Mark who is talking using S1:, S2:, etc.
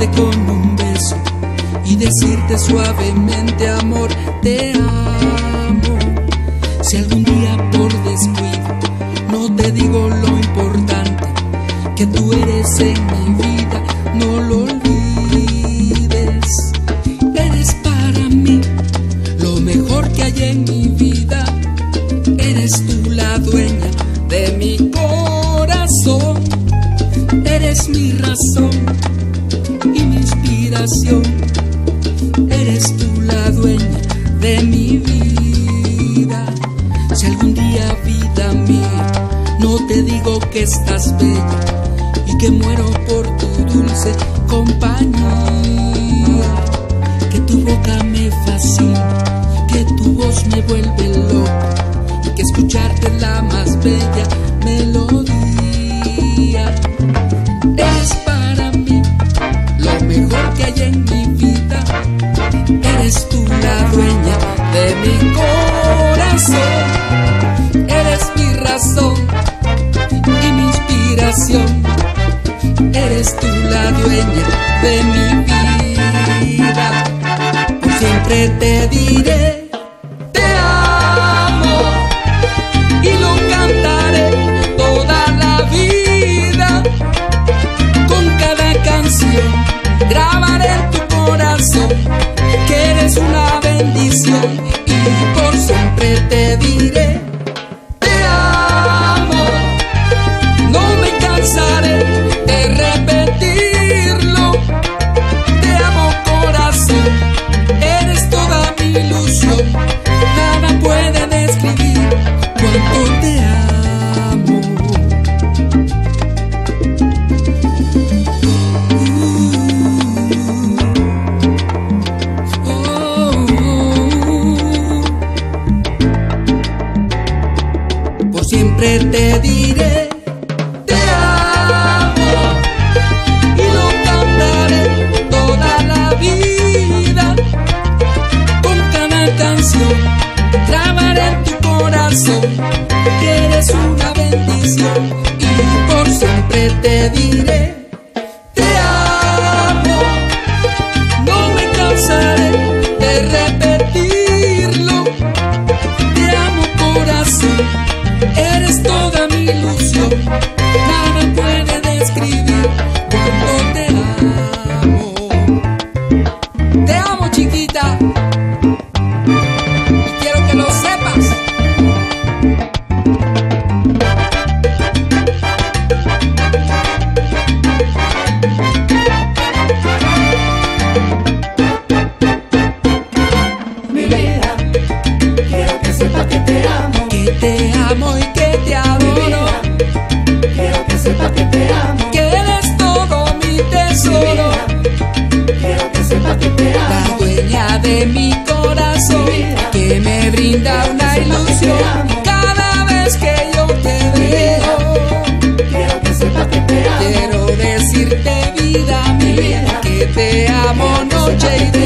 S1: besarte con un beso y decirte suavemente, amor, te amo. Si algún día por descuido no te digo lo importante que tú eres en mi vida, no lo olvides. Eres para mí lo mejor que hay en mi vida. Eres tú la dueña de mi corazón. Eres mi razón y mi inspiración. Eres tú la dueña de mi vida. Si algún día, vida mía, no te digo que estás bella y que muero por tu dulce compañía, que tu boca me fascina, que tu voz me vuelve loca y que escucharte es la más bella melodía. Eres para mí lo mejor que hay en mi vida. Eres tú la dueña de mi corazón. Eres mi razón y mi inspiración. Eres tú la dueña de mi vida. Por siempre te diré, te amo, y lo cantaré toda la vida. Con cada canción grabaré en tu corazón que eres una bendición, y por siempre te diré, te amo. No me cansaré de repetirlo. Te amo, corazón, eres toda mi ilusión. Nada puede describir cuánto te amo. Por siempre te diré, te amo, y lo cantaré toda la vida. Con cada canción grabaré en tu corazón que eres una bendición, y por siempre te diré, te amo. No me cansaré de repetirlo. Te amo, corazón, eres toda mi ilusión. Nada puede describir cuánto te amo. Te amo, chiquita, y quiero que lo sepas.
S2: Mi vida, quiero que sepas que te amo.
S1: Que te amo y que te adoro.
S2: Quiero que sepas que te amo.
S1: Que eres todo mi tesoro.
S2: Quiero que sepas que te
S1: La
S2: amo.
S1: dueña de mi corazón, que me brinda una ilusión cada vez que yo te veo.
S2: Quiero que sepas que te amo.
S1: Quiero decirte, vida mía, que te amo noche y día.